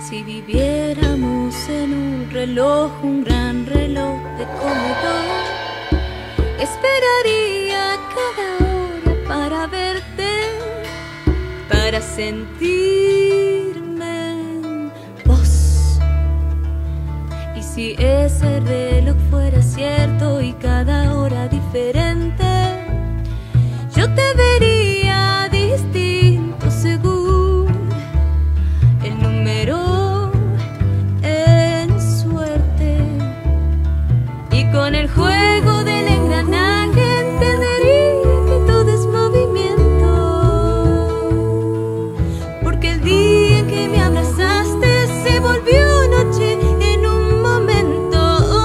Si viviéramos en un reloj, un gran reloj de comedor, esperaría cada hora para verte, para sentirme en vos. Y si ese reloj fuera cierto y cada hora diferente, yo te vería distinto según el número en suerte. Y con el juego del engranaje entendería que todo es movimiento, porque el día en que me abrazaste se volvió noche en un momento.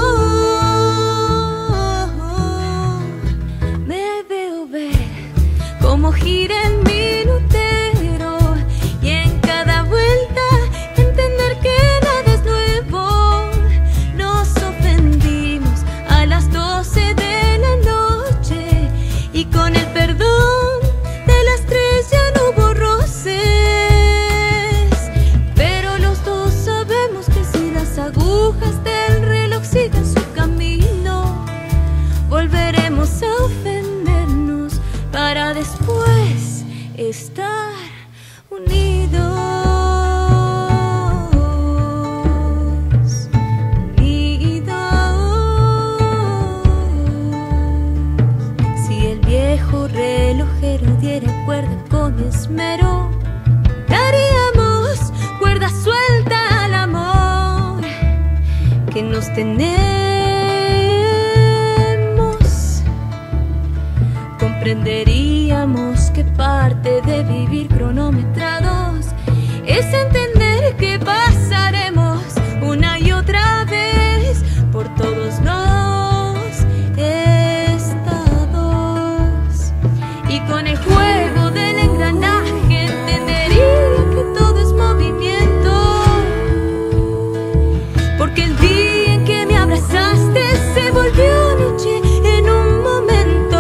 Me veo ver cómo gira el minutero y en cada vuelta entender que nada es nuevo. Nos ofendimos a las 12 de la noche y con el perdón de las 3 ya no hubo roces. Pero los dos sabemos que si las agujas del reloj siguen su camino, volveremos a ofendernos para después estar unidos, unidos. Si el viejo relojero diera cuerda con esmero, daríamos cuerda suelta al amor que nos tenemos. Comprenderíamos que parte de vivir cronometrados es entender que pasaremos una y otra vez por todos los estados. Y con el juego del engranaje entendería que todo es movimiento, porque el día en que me abrazaste se volvió noche en un momento.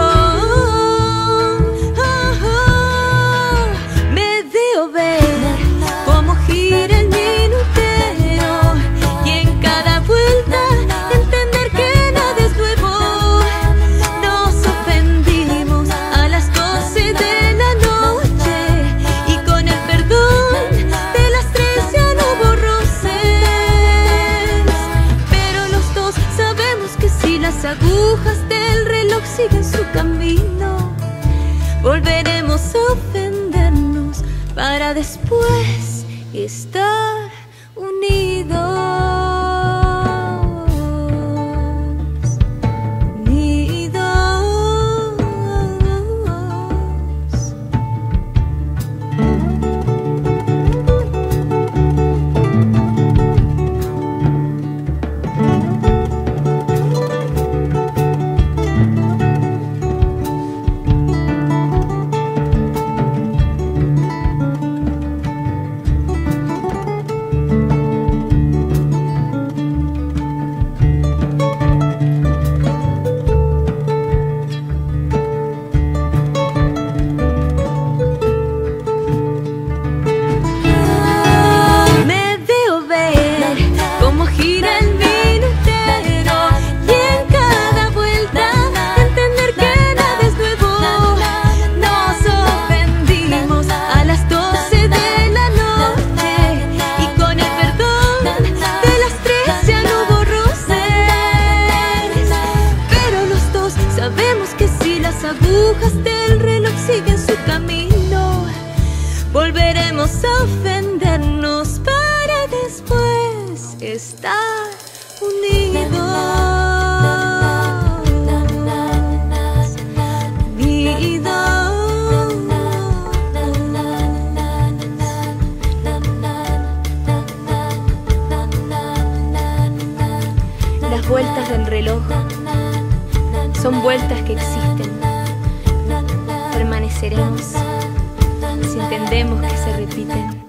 Me veo ver cómo gira el minutero y en cada vuelta entender que nada es nuevo. Nos ofendimos a las 12 de la noche y con el perdón de las 3 ya no hubo roces. Pero los dos sabemos que si las agujas del reloj siguen su camino, volveremos a ofendernos para después estar unidos, unidos. Me veo ver cómo gira el minutero y en cada vuelta entender que nada es nuevo. Nos ofendimos a las 12 de la noche y con el perdón de las 3 ya no hubo roces. Pero los dos sabemos que si las agujas del reloj siguen su camino, volveremos a ofendernos para después estar unidos, unidos. Las vueltas del reloj son vueltas que existen. Permaneceremos si entendemos que se repiten.